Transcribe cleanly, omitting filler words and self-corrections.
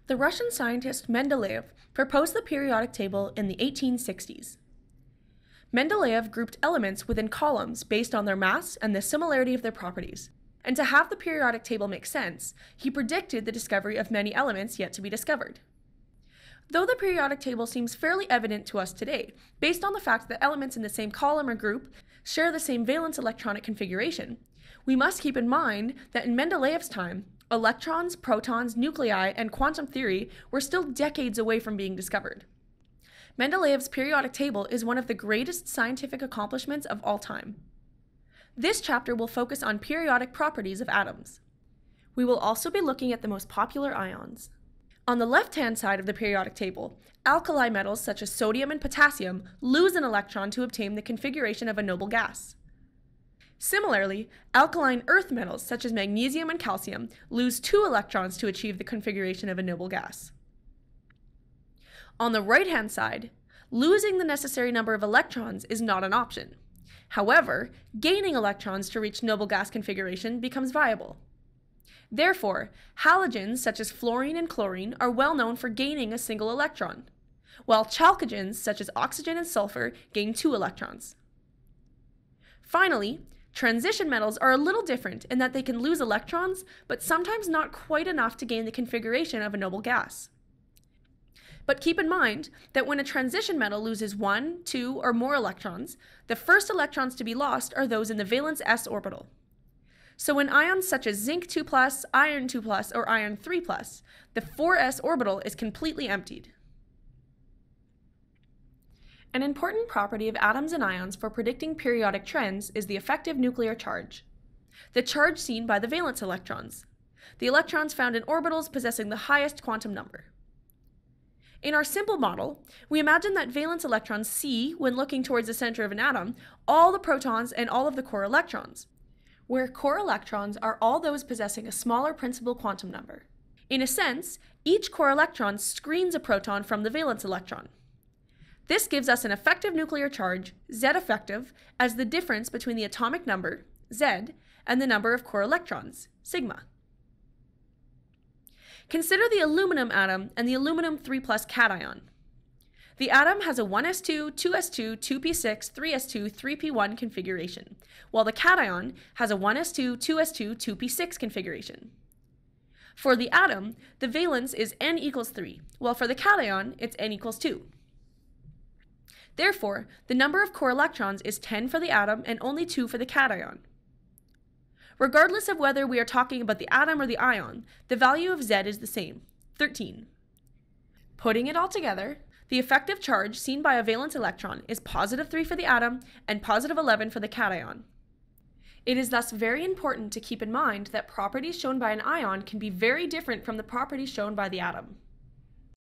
The Russian scientist Mendeleev proposed the periodic table in the 1860s. Mendeleev grouped elements within columns based on their mass and the similarity of their properties. And to have the periodic table make sense, he predicted the discovery of many elements yet to be discovered. Though the periodic table seems fairly evident to us today, based on the fact that elements in the same column or group share the same valence electronic configuration, we must keep in mind that in Mendeleev's time, electrons, protons, nuclei, and quantum theory were still decades away from being discovered. Mendeleev's periodic table is one of the greatest scientific accomplishments of all time. This chapter will focus on periodic properties of atoms. We will also be looking at the most popular ions. On the left-hand side of the periodic table, alkali metals such as sodium and potassium lose an electron to obtain the configuration of a noble gas. Similarly, alkaline earth metals such as magnesium and calcium lose 2 electrons to achieve the configuration of a noble gas. On the right-hand side, losing the necessary number of electrons is not an option. However, gaining electrons to reach noble gas configuration becomes viable. Therefore, halogens such as fluorine and chlorine are well known for gaining a single electron, while chalcogens such as oxygen and sulfur gain 2 electrons. Finally, transition metals are a little different in that they can lose electrons, but sometimes not quite enough to gain the configuration of a noble gas. But keep in mind that when a transition metal loses 1, 2, or more electrons, the first electrons to be lost are those in the valence s orbital. So in ions such as zinc 2+, iron 2+, or iron 3+, the 4s orbital is completely emptied. An important property of atoms and ions for predicting periodic trends is the effective nuclear charge, the charge seen by the valence electrons, the electrons found in orbitals possessing the highest quantum number. In our simple model, we imagine that valence electrons see, when looking towards the center of an atom, all the protons and all of the core electrons, where core electrons are all those possessing a smaller principal quantum number. In a sense, each core electron screens a proton from the valence electron. This gives us an effective nuclear charge, Z effective, as the difference between the atomic number, Z, and the number of core electrons, sigma. Consider the aluminum atom and the aluminum 3+ cation. The atom has a 1s2, 2s2, 2p6, 3s2, 3p1 configuration, while the cation has a 1s2, 2s2, 2p6 configuration. For the atom, the valence is n equals 3, while for the cation, it's n equals 2. Therefore, the number of core electrons is 10 for the atom and only 2 for the cation. Regardless of whether we are talking about the atom or the ion, the value of Z is the same, 13. Putting it all together, the effective charge seen by a valence electron is positive 3 for the atom and positive 11 for the cation. It is thus very important to keep in mind that properties shown by an ion can be very different from the properties shown by the atom.